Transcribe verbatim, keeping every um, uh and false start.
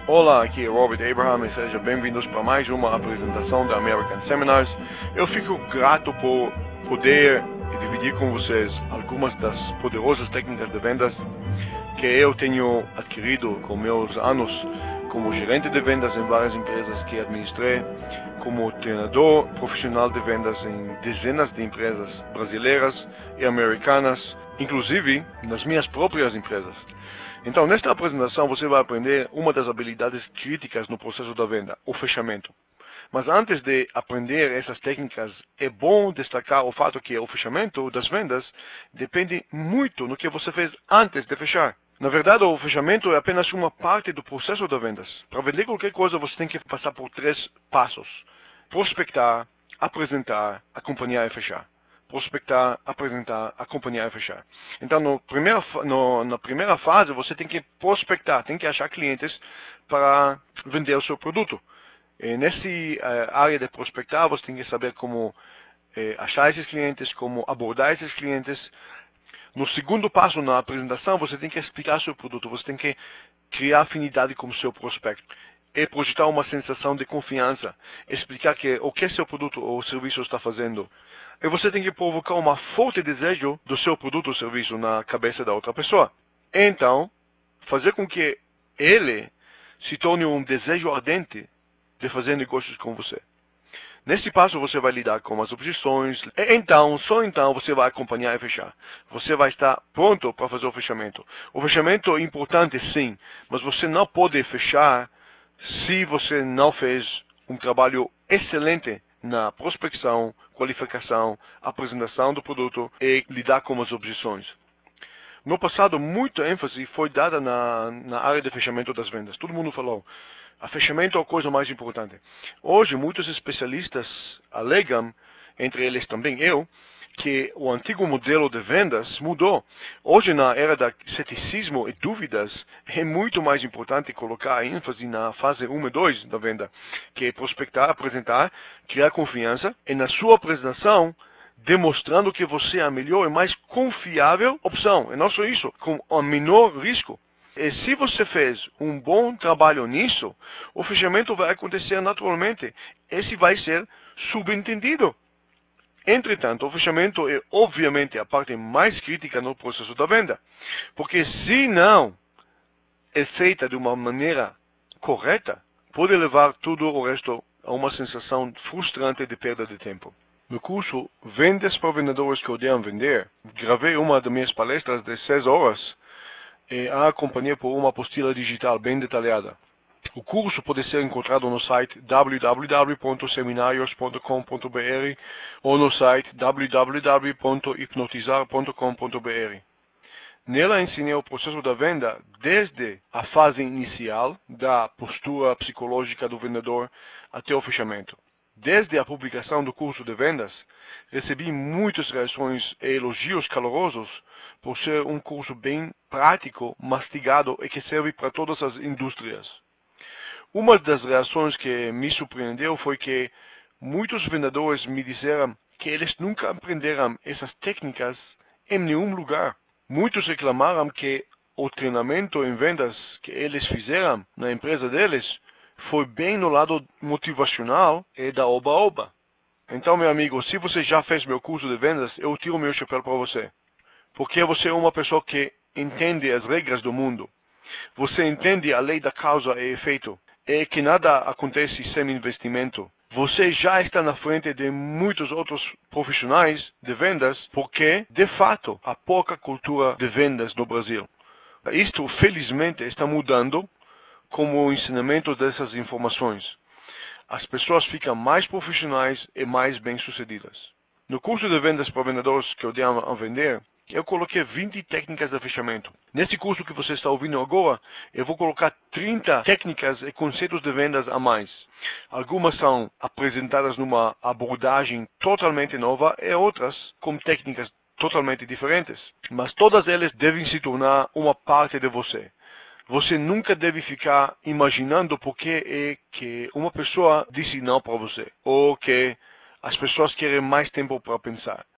Olá, aqui é Robert Abraham e sejam bem-vindos para mais uma apresentação da American Seminars. Eu fico grato por poder dividir com vocês algumas das poderosas técnicas de vendas que eu tenho adquirido com meus anos como gerente de vendas em várias empresas que administrei, como treinador profissional de vendas em dezenas de empresas brasileiras e americanas, inclusive nas minhas próprias empresas. Então, nesta apresentação você vai aprender uma das habilidades críticas no processo da venda, o fechamento. Mas antes de aprender essas técnicas, é bom destacar o fato que o fechamento das vendas depende muito no que você fez antes de fechar. Na verdade, o fechamento é apenas uma parte do processo das vendas. Para vender qualquer coisa, você tem que passar por três passos: prospectar, apresentar, acompanhar e fechar. Prospectar, apresentar, acompanhar e fechar. Então, no primeiro, no, na primeira fase, você tem que prospectar, tem que achar clientes para vender o seu produto. E nessa uh, área de prospectar, você tem que saber como uh, achar esses clientes, como abordar esses clientes. No segundo passo, na apresentação, você tem que explicar seu produto, você tem que criar afinidade com o seu prospecto e projetar uma sensação de confiança, explicar que, o que seu produto ou serviço está fazendo. E você tem que provocar um forte desejo do seu produto ou serviço na cabeça da outra pessoa. Então, fazer com que ele se torne um desejo ardente de fazer negócios com você. Neste passo você vai lidar com as objeções, e então, só então você vai acompanhar e fechar. Você vai estar pronto para fazer o fechamento. O fechamento é importante sim, mas você não pode fechar se você não fez um trabalho excelente na prospecção, qualificação, apresentação do produto e lidar com as objeções. No passado, muita ênfase foi dada na, na área de fechamento das vendas. Todo mundo falou, a fechamento é a coisa mais importante. Hoje, muitos especialistas alegam, entre eles também eu, que o antigo modelo de vendas mudou. Hoje, na era do ceticismo e dúvidas, é muito mais importante colocar a ênfase na fase um e dois da venda, que é prospectar, apresentar, criar confiança, e na sua apresentação, demonstrando que você é a melhor e mais confiável opção. E não só isso, com o menor risco. E se você fez um bom trabalho nisso, o fechamento vai acontecer naturalmente. Esse vai ser subentendido. Entretanto, o fechamento é obviamente a parte mais crítica no processo da venda. Porque se não é feita de uma maneira correta, pode levar tudo o resto a uma sensação frustrante de perda de tempo. No curso Vendas para Vendedores que Odeiam Vender, gravei uma das minhas palestras de seis horas e a acompanhei por uma apostila digital bem detalhada. O curso pode ser encontrado no site w w w ponto seminarios ponto com ponto b r ou no site w w w ponto hipnotizar ponto com ponto b r. Nela ensinei o processo da venda desde a fase inicial da postura psicológica do vendedor até o fechamento. Desde a publicação do curso de vendas, recebi muitas reações e elogios calorosos por ser um curso bem prático, mastigado e que serve para todas as indústrias. Uma das reações que me surpreendeu foi que muitos vendedores me disseram que eles nunca aprenderam essas técnicas em nenhum lugar. Muitos reclamaram que o treinamento em vendas que eles fizeram na empresa deles foi bem no lado motivacional e da oba-oba. Então, meu amigo, se você já fez meu curso de vendas, eu tiro meu chapéu para você. Porque você é uma pessoa que entende as regras do mundo. Você entende a lei da causa e efeito. E que nada acontece sem investimento. Você já está na frente de muitos outros profissionais de vendas, porque, de fato, há pouca cultura de vendas no Brasil. Isto, felizmente, está mudando como o ensinamento dessas informações. As pessoas ficam mais profissionais e mais bem-sucedidas. No curso de vendas para vendedores que odeiam vender, eu coloquei vinte técnicas de fechamento. Nesse curso que você está ouvindo agora, eu vou colocar trinta técnicas e conceitos de vendas a mais. Algumas são apresentadas numa abordagem totalmente nova e outras com técnicas totalmente diferentes. Mas todas elas devem se tornar uma parte de você. Você nunca deve ficar imaginando por que é que uma pessoa disse não para você, ou que as pessoas querem mais tempo para pensar.